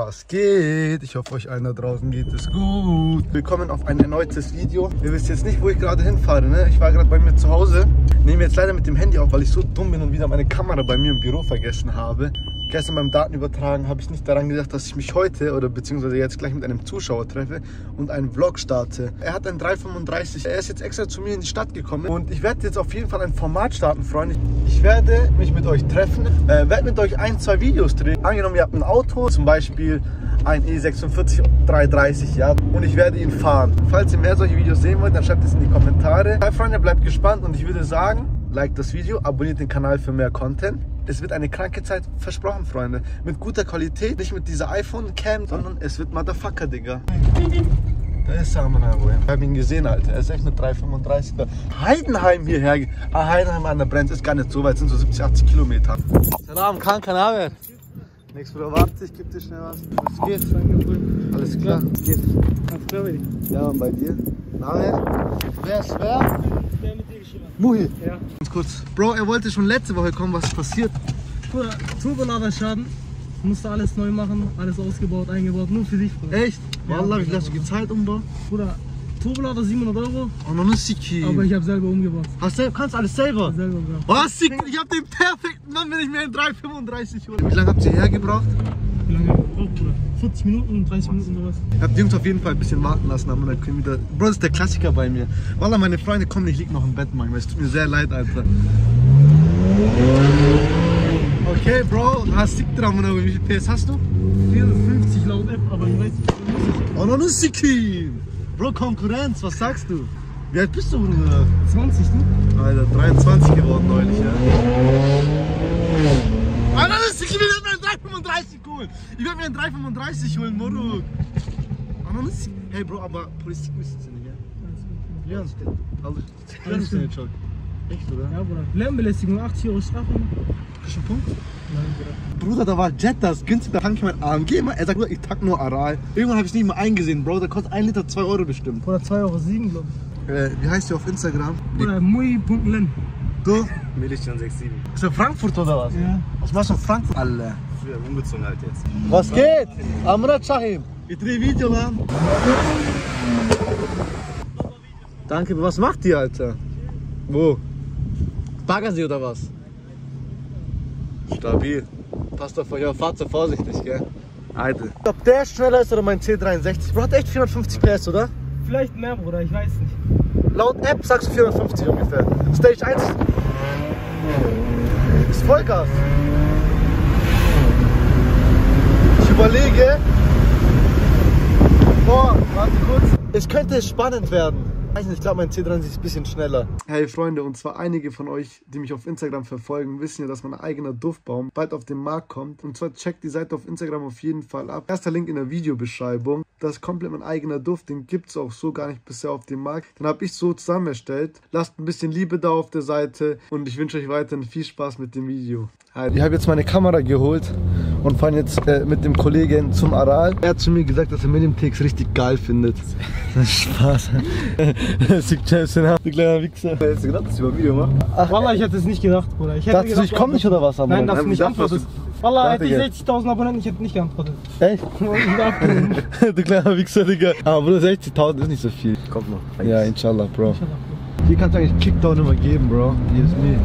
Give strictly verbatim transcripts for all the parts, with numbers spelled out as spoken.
Was geht? Ich hoffe, euch allen da draußen geht es gut. Willkommen auf ein erneutes Video. Ihr wisst jetzt nicht, wo ich gerade hinfahre, ne? Ich war gerade bei mir zu Hause. Nehme jetzt leider mit dem Handy auf, weil ich so dumm bin und wieder meine Kamera bei mir im Büro vergessen habe. Gestern beim Datenübertragen habe ich nicht daran gedacht, dass ich mich heute oder beziehungsweise jetzt gleich mit einem Zuschauer treffe und einen Vlog starte. Er hat einen drei fünfunddreißig. Er ist jetzt extra zu mir in die Stadt gekommen und ich werde jetzt auf jeden Fall ein Format starten, Freunde. Ich werde mich mit euch treffen, äh, werde mit euch ein, zwei Videos drehen. Angenommen, ihr habt ein Auto, zum Beispiel ein E sechsundvierzig dreihundertdreißig, ja, und ich werde ihn fahren. Falls ihr mehr solche Videos sehen wollt, dann schreibt es in die Kommentare. Hi Freunde, bleibt gespannt und ich würde sagen, liked das Video, abonniert den Kanal für mehr Content. Es wird eine kranke Zeit versprochen, Freunde. Mit guter Qualität, nicht mit dieser iPhone-Cam, sondern es wird Motherfucker, Digga. Da ist Saman Abo. Ich habe ihn gesehen, Alter. Er ist echt mit drei fünfunddreißig. Heidenheim hierher. Ah, Heidenheim an der Brenz ist gar nicht so weit, sind so siebzig, achtzig Kilometer. Salam, kann kein Arbeit. Nix, Bruder, warte, ich geb dir schnell was. Was geht? Danke, Bruder. Alles klar. Was geht? Ganz klar bei dir. Ja, und bei dir? Name? Wer ist wer? Wer mit dir geschrieben hat. Muhi. Ja. Ganz kurz. Bro, er wollte schon letzte Woche kommen, was ist passiert? Bruder, Turboladerschaden. Musste alles neu machen, alles ausgebaut, eingebaut, nur für dich, Bruder. Echt? Ja, Wallah, wie viel hast du gezahlt, Umbau? Bruder, Turbolader siebenhundert Euro. Oh, noch nicht Siki. Aber ich habe selber umgebaut. Hast du, kannst alles selber? Selber, Bruder. Was, Siki? Ich hab den perfekten Mann, wenn ich mir einen drei fünfunddreißig hole. Wie lange habt ihr hergebracht? Wie lange habt ihr gebraucht, Bruder? vierzig Minuten, dreißig Minuten sowas. Ich hab die Jungs auf jeden Fall ein bisschen warten lassen, aber dann können wieder. Bro, das ist der Klassiker bei mir. Wallah, meine Freunde kommen, ich lieg noch im Bett manchmal. Es tut mir sehr leid, Alter. Okay, Bro, hast du dran, wie viel P S hast du? vierhundertfünfzig laut App, aber ich weiß nicht. Oh, noch nicht Siki. Bro, Konkurrenz, was sagst du? Wie alt bist du, Bruder? zwanzig, ne? Alter, dreiundzwanzig geworden neulich, ja. Alter, das ist, ich will mir einen drei fünfunddreißig holen. Ich werde mir einen drei fünfunddreißig holen, Moruk. Hey, Bro, aber Politik müssen sie nicht, ja? Ja, also, alles gut. Nicht schon. Echt, oder? Ja, Bruder. Lärmbelästigung, achtzig Euro Strafe. Kriegst du einen Punkt? Nein, Bruder. Bruder, da war Jet, das günstig, da tank ich mein A M G immer. Er sagt, Bruder, ich tank nur Aral. Irgendwann habe ich es nicht mehr eingesehen, Bro, da kostet ein Liter zwei Euro bestimmt. Bruder, zwei Euro sieben, glaube ich. Äh, wie heißt du auf Instagram? Bruder, mui punkt len. Du? Millichan sechs sieben. Ist du Frankfurt oder was? Ja. Was machst du in Frankfurt? Alle. Früher umgezogen halt jetzt. Was geht? Amrat Shahim. Ich drehe Video, Mann. Danke, was macht die, Alter? Wo? Baggersee oder was? Stabil. Passt auf euch auf, fahrt so vorsichtig, gell? Alter. Ob der schneller ist oder mein C dreiundsechzig? Bro, hat echt vierhundertfünfzig P S, oder? Vielleicht mehr, Bruder, ich weiß nicht. Laut App sagst du vierhundertfünfzig ungefähr. Stage eins ist Vollgas. Ich überlege. Boah, warte kurz. Es könnte spannend werden. Ich glaube, mein C dreiundsechzig ist ein bisschen schneller. Hey Freunde, und zwar einige von euch, die mich auf Instagram verfolgen, wissen ja, dass mein eigener Duftbaum bald auf den Markt kommt. Und zwar checkt die Seite auf Instagram auf jeden Fall ab. Erster Link in der Videobeschreibung. Das ist komplett mein eigener Duft, den gibt es auch so gar nicht bisher auf dem Markt. Den habe ich so zusammen erstellt. Lasst ein bisschen Liebe da auf der Seite und ich wünsche euch weiterhin viel Spaß mit dem Video. Ich habe jetzt meine Kamera geholt und fahre jetzt äh, mit dem Kollegen zum Aral. Er hat zu mir gesagt, dass er Medium-T X richtig geil findet. Das ist Spaß. Sick Jason, du kleiner Wichser. Hättest du gedacht, dass ich über Video mache? Ach, Wallah, ich hätte es nicht gedacht, Bruder. Ich hätte Dachtest du, ich komme nicht oder was? Am Nein, darfst du nicht antworten. Wallah, hätte ich Digga. sechzigtausend Abonnenten, ich hätte nicht geantwortet. Echt? Du kleiner Wichser, Digga. Aber Bruder, sechzigtausend ist nicht so viel. Kommt noch. Ja, inshallah, Bro. Inshallah, Bro. Hier kannst du eigentlich Kickdown immer geben, Bro. Hier ist mir.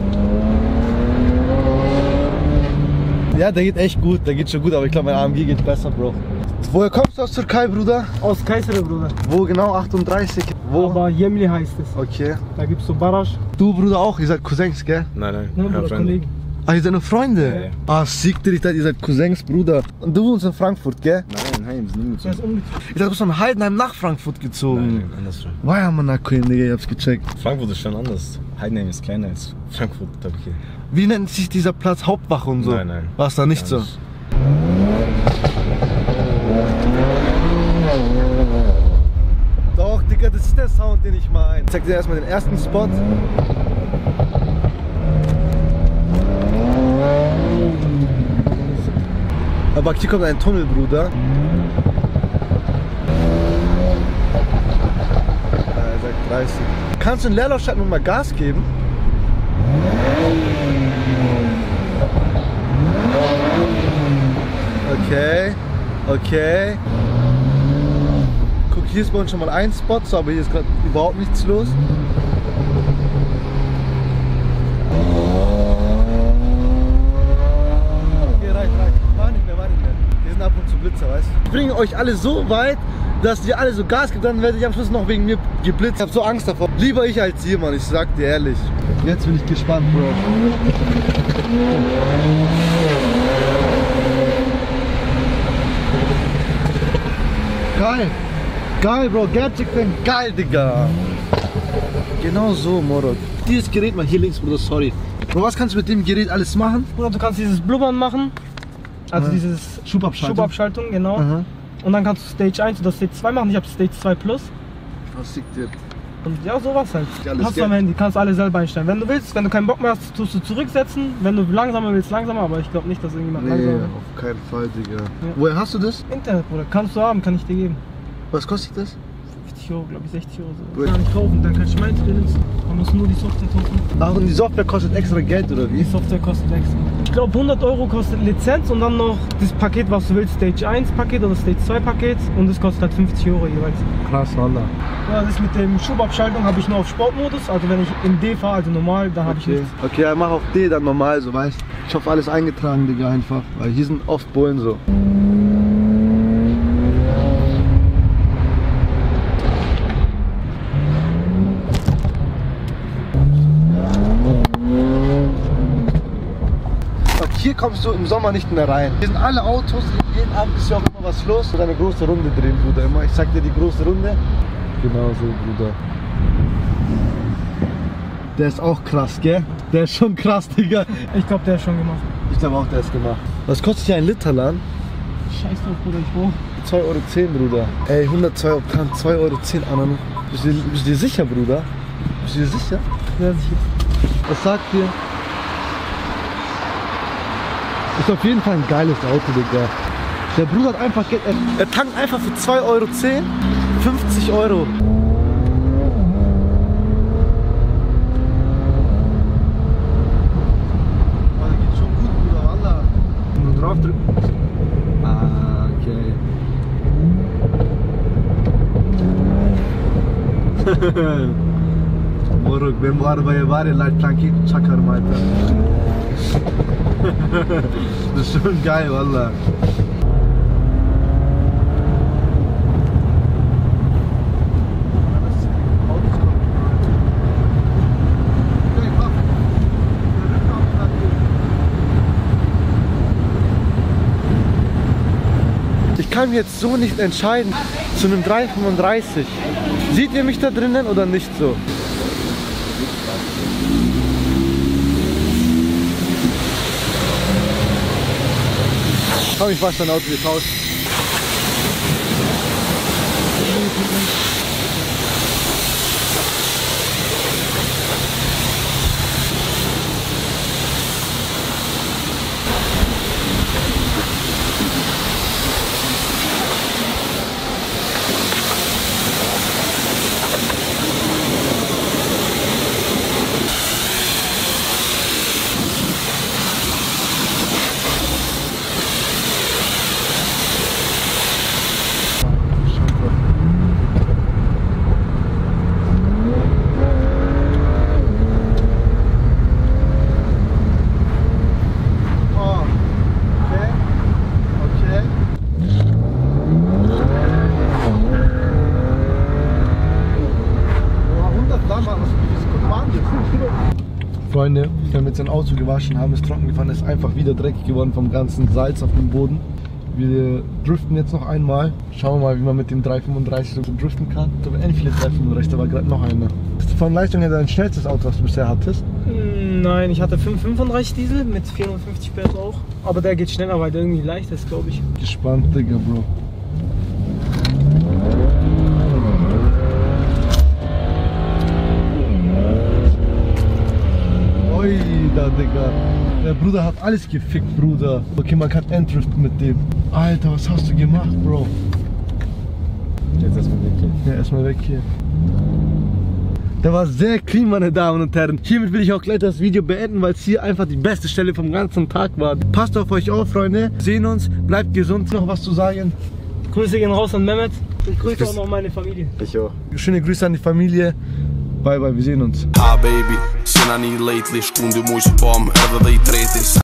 Ja, der geht echt gut, der geht schon gut, aber ich glaube, mein A M G geht besser, Bro. Woher kommst du aus Türkei, Bruder? Aus Kayseri, Bruder. Wo genau? achtunddreißig? Wo? Aber Yemli heißt es. Okay. Da gibt es so Barasch. Du, Bruder, auch? Ihr seid Cousins, gell? Nein, nein. Ne, Bruder, Kollegen. Ah, ihr seid nur Freunde? Ja, ja. Ah, sieg dir, ich dachte, ihr seid Cousins, Bruder. Und du wohnst in Frankfurt, gell? Nein, nein, wir sind Der umgezogen. ist umgezogen. Ich dachte, du bist von Heidenheim nach Frankfurt gezogen. Nein, nein, andersrum. Wow, Mann, Queen, Digga, ich hab's gecheckt. Frankfurt ist schon anders. Heidenheim ist kleiner als Frankfurt, glaube ich. Wie nennt sich dieser Platz? Hauptwache und so? Nein, nein. War es da nicht so? Nicht. Doch, Digga, das ist der Sound, den ich meine. Ich zeig dir erstmal den ersten Spot. Aber hier kommt ein Tunnel, Bruder. Ja, er sagt dreißig. Kannst du in Leerlauf schalten und mal Gas geben? Okay. Okay. Guck, hier ist bei uns schon mal ein Spot, so, aber hier ist gerade überhaupt nichts los. Okay, reicht, reicht. War nicht mehr, war nicht mehr. Hier sind ab und zu Blitzer, weißt du? Ich bringe euch alle so weit, dass ihr alle so Gas gibt, dann werdet ihr am Schluss noch wegen mir geblitzt. Ich hab so Angst davor. Lieber ich als ihr, Mann, ich sag dir ehrlich. Jetzt bin ich gespannt, Bro. Geil. Geil, Bro. Gadget, geil, Digga. Genau so, Moro. Dieses Gerät, mal hier links, Bruder, sorry. Bro, was kannst du mit dem Gerät alles machen? Bruder, du kannst dieses Blubbern machen. Also Aha. dieses Schubabschaltung. Schubabschaltung, genau. Aha. Und dann kannst du Stage eins oder Stage zwei machen. Ich habe Stage zwei Plus. Was liegt dir? Und ja, sowas halt. Ja, alles Hast du am Geld. Handy, kannst alle selber einstellen. Wenn du willst, wenn du keinen Bock mehr hast, tust du zurücksetzen. Wenn du langsamer willst, langsamer. Aber ich glaube nicht, dass irgendjemand Nee, langsamer will. auf keinen Fall, Digga. Ja. Woher hast du das? Internet, Bruder. Kannst du haben, kann ich dir geben. Was kostet das? fünfzig Euro, glaube ich, sechzig Euro. So. Gut. Gar nicht kaufen, dann kannst du meins benutzen. Man muss nur die Software kaufen. Ach, und die Software kostet extra Geld, oder Die wie? Software kostet extra. Ich glaube hundert Euro kostet Lizenz und dann noch das Paket, was du willst, Stage eins Paket oder Stage zwei Paket, und das kostet halt fünfzig Euro jeweils. Krass, Wallah. Ja, das mit dem Schubabschaltung habe ich nur auf Sportmodus, also wenn ich in D fahre, also normal, da habe ich Okay. nichts. Okay, ja, mach auf D dann normal, so weißt. Ich hoffe, alles eingetragen, Digga, einfach. Weil hier sind oft Bullen so. Hier kommst du im Sommer nicht mehr rein. Hier sind alle Autos, jeden Abend ist ja auch immer was los. Und eine große Runde drehen, Bruder. Immer, ich sag dir die große Runde. Genau so, Bruder. Der ist auch krass, gell? Der ist schon krass, Digga. Ich glaube, der ist schon gemacht. Ich glaube auch, der ist gemacht. Was kostet hier ein Liter Land? Scheiß drauf, Bruder, ich brauche. zwei Euro zehn, Bruder. Ey, hundertzwei Oktan, zwei Euro zehn, Anan. Bist du, bist du dir sicher, Bruder? Bist du dir sicher? Wer sich Was sagt ihr? Ist auf jeden Fall ein geiles Auto, Digga. Der Bruder hat einfach Geld. Er, er tankt einfach für zwei Euro zehn, fünfzig Euro. Oh, der geht schon gut, Bruder, Wallah. Nur draufdrücken. Ah, okay. Moruk, ben bu arabaya var ya Leitplanke çakarım Alter. Das ist schon geil, Wallah. Ich kann mich jetzt so nicht entscheiden zu einem drei fünfunddreißig. Seht ihr mich da drinnen oder nicht so? Komm, ich wasche dein Auto, wir tauschen. Freunde, wir haben jetzt ein Auto gewaschen, haben es trocken gefahren, ist einfach wieder dreckig geworden vom ganzen Salz auf dem Boden. Wir driften jetzt noch einmal. Schauen wir mal, wie man mit dem drei fünfunddreißig so driften kann. Ich habe ähnlich viele drei fünfunddreißig, da war gerade noch einer. Ist von Leistung her dein schnellstes Auto, was du bisher hattest? Nein, ich hatte fünf fünfunddreißig Diesel mit vierhundertfünfzig P S auch. Aber der geht schneller, weil der irgendwie leicht ist, glaube ich. Gespannt, Digga, Bro. Oi, da, Digga. Der Bruder hat alles gefickt, Bruder. Okay, man kann entdriften mit dem. Alter, was hast du gemacht, Bro? Jetzt erstmal weg hier. Ja, erstmal weg hier. Der war sehr clean, meine Damen und Herren. Hiermit will ich auch gleich das Video beenden, weil es hier einfach die beste Stelle vom ganzen Tag war. Passt auf euch auf, Freunde. Wir sehen uns, bleibt gesund. Noch was zu sagen? Grüße gehen raus an Mehmet. Ich grüße auch noch meine Familie. Ich auch. Schöne Grüße an die Familie. Bye bye, wir sehen uns. Ah baby, cena ni lately, shku ndy muj spam edhe dhe i treti.